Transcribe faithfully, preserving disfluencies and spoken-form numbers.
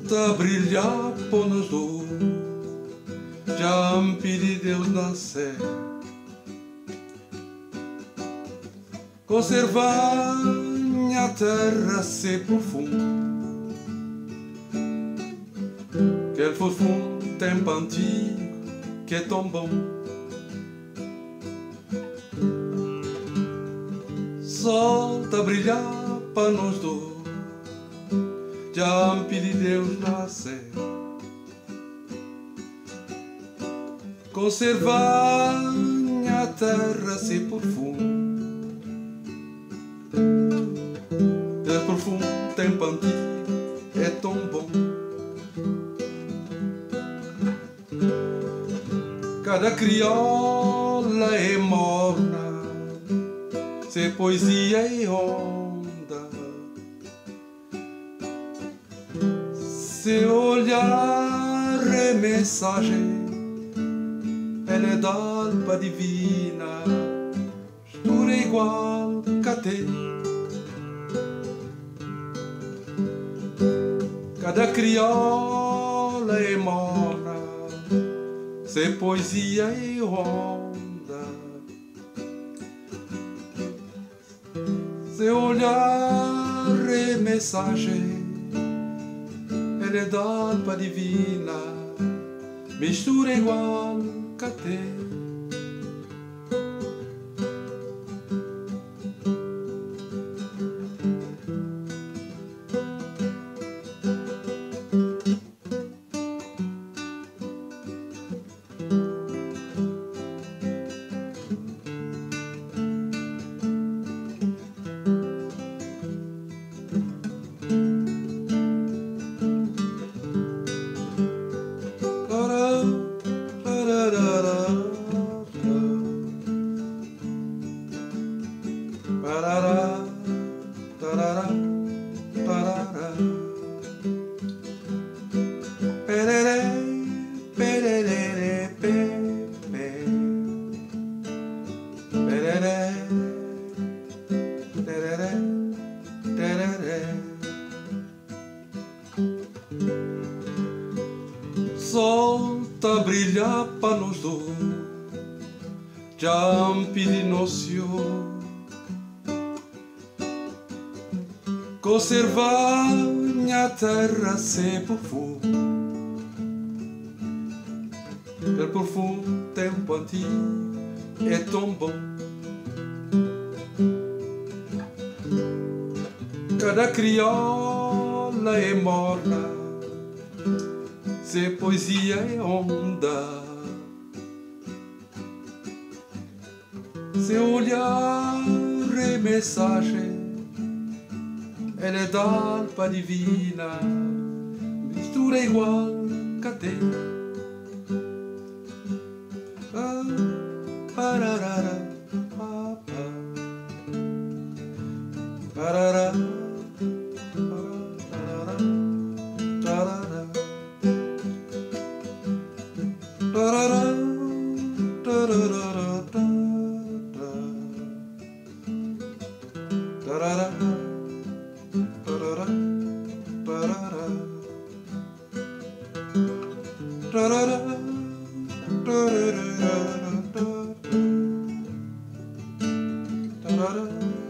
a brilhar por nós dois, já me pedi Deus nascer, conservar minha terra ser profundo, que foi um tempo antigo que é tão bom. Sol tá a brilhar para nós dois, já me pedi Deus nascer, conservar minha terra ser profundo, é profundo, tempo antigo, é tão bom. Cada crioula é morna, se poesia é onda, se olhar é mensagem, ela é da alma divina, tudo é igual que a te. Cada crioula é morna, se poesia é onda, se olhar é mensagem, ela é da alma divina, mistura igual que a te. Sol tá a brilhar para nós dois, já me pedi nosso Senhor, conservar minha terra ser profundo, que profundo tempo antigo é tão bom. Cada crioula é morna, se poesia é onda, se olhar é mensagem, ela é da alma divina, mistura igual que a te. Ah, pararara, ah, ah, pararara, pararara, tarara. Tarara, tarara, tarara, tarara, tarara, tarara, tarara, tarara.